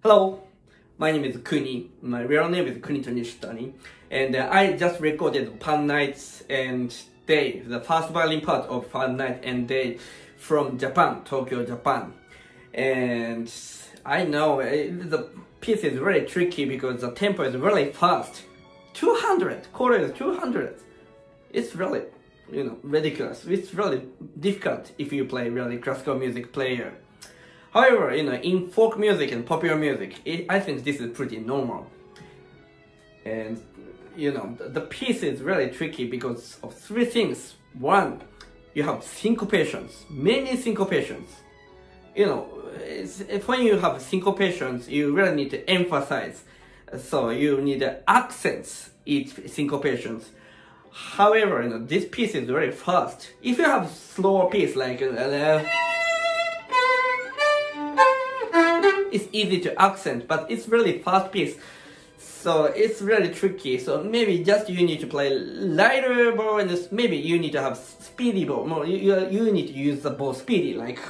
Hello, my name is Kuni. My real name is Kunito Nishitani, and I just recorded Fun Nights and Day, the first violin part of Fun Night and Day from Japan, Tokyo, Japan. And I know the piece is very tricky because the tempo is really fast. 200, chord is 200. It's really, ridiculous. It's really difficult if you play really classical music player. However, in folk music and popular music, I think this is pretty normal. And, the piece is really tricky because of three things. One, you have syncopations, many syncopations. When you have syncopations, you really need to emphasize. So you need accents each syncopations. However, this piece is very fast. If you have slower piece like it's easy to accent, but it's really fast piece, so it's really tricky. So maybe just you need to play lighter bow, and maybe you need to have speedy bow. More you need to use the bow speedy, like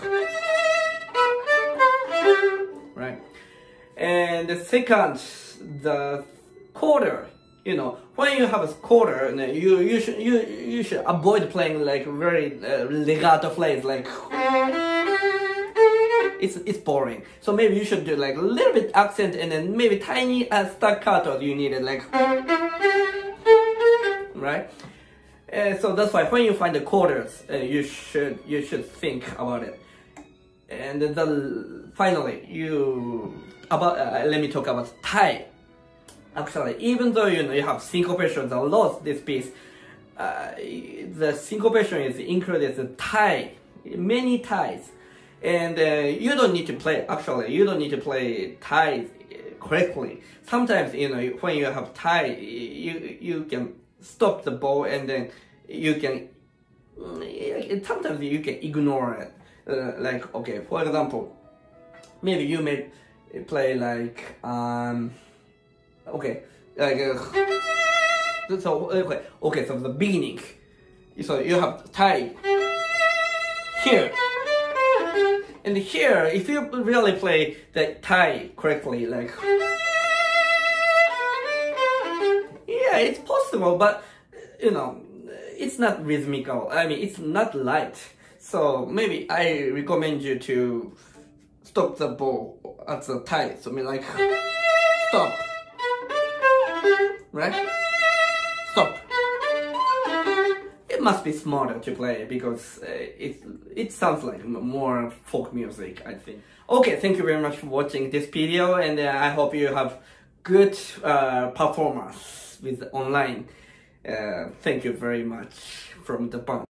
right. And the second, the quarter. When you have a quarter, you should avoid playing like very legato phrase like. It's boring. So maybe you should do like a little bit accent and then maybe tiny staccato you need it, like right. So that's why when you find the quarters, you should think about it. And then finally, let me talk about tie. Actually, even though you have syncopations a lot this piece, the syncopation is included the tie, many ties. And you don't need to play, you don't need to play ties correctly. Sometimes, when you have tie, you can stop the bow and then you can, sometimes you can ignore it. Like, okay, for example, maybe you may play like, okay, like, so the beginning, so you have tie here. And here, if you really play the tie correctly, like, yeah, it's possible, but, it's not rhythmical. I mean, it's not light. So maybe I recommend you to stop the bow at the tie. So I mean, like, stop, right? Stop. It must be smarter to play because it sounds like more folk music, I think. Okay, thank you very much for watching this video, and I hope you have good performance with online. Thank you very much from Japan.